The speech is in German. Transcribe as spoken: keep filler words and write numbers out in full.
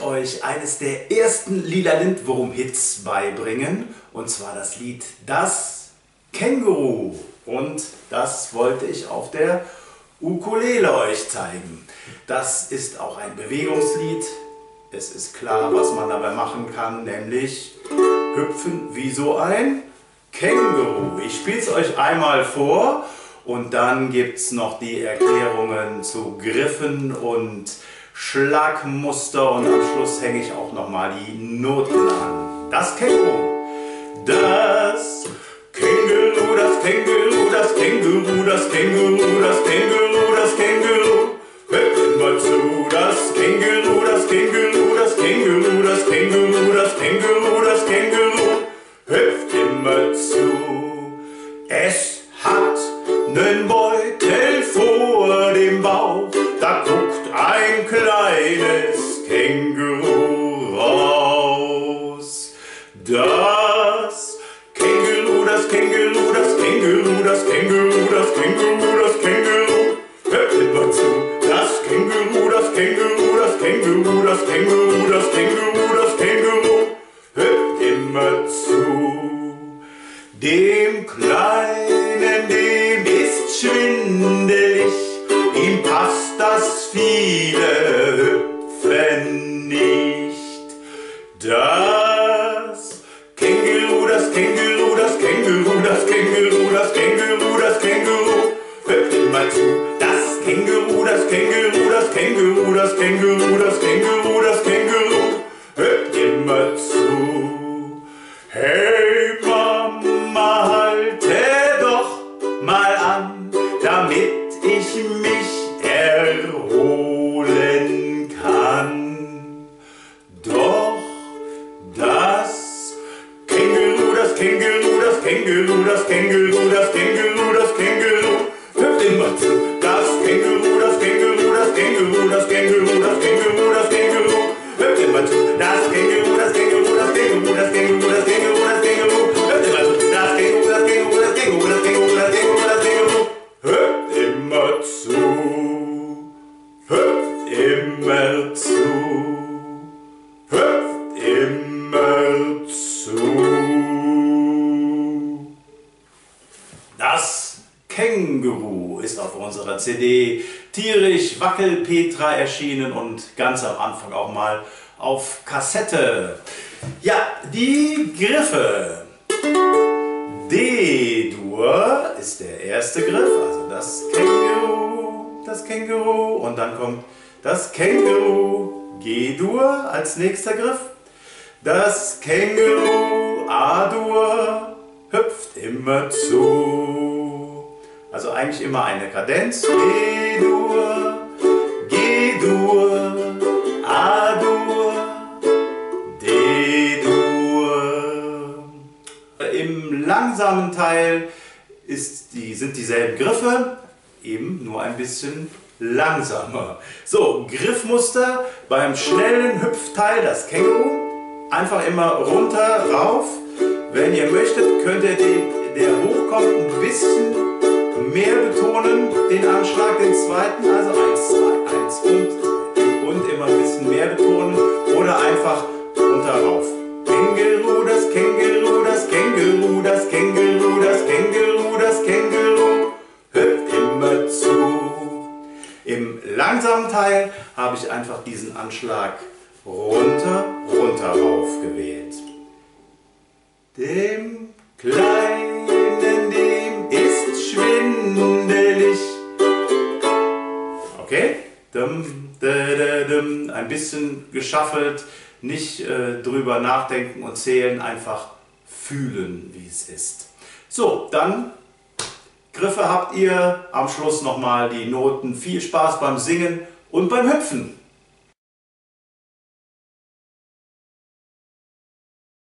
euch eines der ersten Lila Lindwurm-Hits beibringen, und zwar das Lied Das Känguru. Und das wollte ich auf der Ukulele euch zeigen. Das ist auch ein Bewegungslied. Es ist klar, was man dabei machen kann, nämlich hüpfen wie so ein Känguru. Ich spiele es euch einmal vor und dann gibt es noch die Erklärungen zu Griffen und Schlagmuster und am Schluss hänge ich auch nochmal die Noten an. Das Känguru. Das Känguru, das Känguru, das Känguru, das Känguru, das Känguru, das Känguru. Hört immer zu, das Känguru, das Känguru, das Känguru, das Känguru, das Känguru, das Känguru. Hüpft immer zu. Es hat nen Beutel vor dem Bauch, da guckt ein kleines Känguru raus. Das Känguru, das Känguru, das Känguru, das Känguru, das Känguru, das Känguru. Hört immer zu. Das Känguru, das Känguru, das Känguru, das Känguru, das Känguru, das Känguru. Hört immer zu. Dem Kleinen, dem ist schwindelig, ihm passt das viele Hüpfen nicht. Das Känguru, das Känguru, das Känguru, das Känguru, das Känguru, das Känguru, hüpft immer zu. Das Känguru, das Känguru, das Känguru, das Känguru, das Känguru, das Känguru, hüpft immer zu. Hey Mama, halte doch mal an, damit ich mich erholen kann. Doch das Känguru, das Känguru, das Känguru, das Känguru, das Känguru, das Känguru, hüpft immer zu. Das Känguru, das Känguru, das Känguru, das Känguru, das Känguru, das Känguru, hüpft immer zu. Das Känguru, das Känguru, das Känguru, das Känguru, das Känguru, das Känguru, hüpft immer zu. Das Känguru, das Känguru, das Känguru, das Känguru, das Känguru, das Känguru, hüpft immer zu. Hüpft immer zu. Hüpft immer zu. Das Känguru ist auf unserer C D Tierisch Wackelpetra erschienen und ganz am Anfang auch mal auf Kassette. Ja, die Griffe. D-Dur ist der erste Griff, also das Känguru, das Känguru, und dann kommt das Känguru. G-Dur als nächster Griff. Das Känguru, A-Dur, hüpft immer zu. Also eigentlich immer eine Kadenz. D-Dur, G-Dur, A-Dur, D-Dur. Im langsamen Teil ist die, sind dieselben Griffe, eben nur ein bisschen langsamer. So, Griffmuster beim schnellen Hüpfteil, das Känguru, einfach immer runter, rauf. Wenn ihr möchtet, könnt ihr den, der hochkommt, ein bisschen mehr betonen, den Anschlag, den zweiten, also eins, zwei, eins und und immer ein bisschen mehr betonen oder einfach runter, rauf. Känguru, das Känguru, das Känguru, das Känguru, das Känguru, das Känguru, hüpft immer zu. Im langsamen Teil habe ich einfach diesen Anschlag runter, runter, rauf gewählt. Dem Kleinen, dem ist schwindelig. Okay? Ein bisschen geschaffelt, nicht äh, drüber nachdenken und zählen, einfach fühlen, wie es ist. So, dann Griffe habt ihr, am Schluss nochmal die Noten. Viel Spaß beim Singen und beim Hüpfen.